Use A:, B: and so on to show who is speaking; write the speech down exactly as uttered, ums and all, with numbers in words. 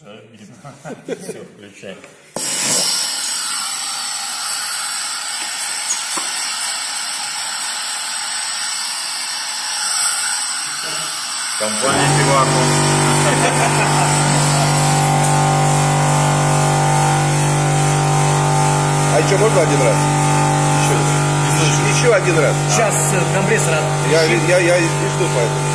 A: Все, включай. Компания Пиваку.
B: А еще можно один раз? Еще, еще один раз.
C: Сейчас компрессор.
B: Я, я, я и жду поэтому.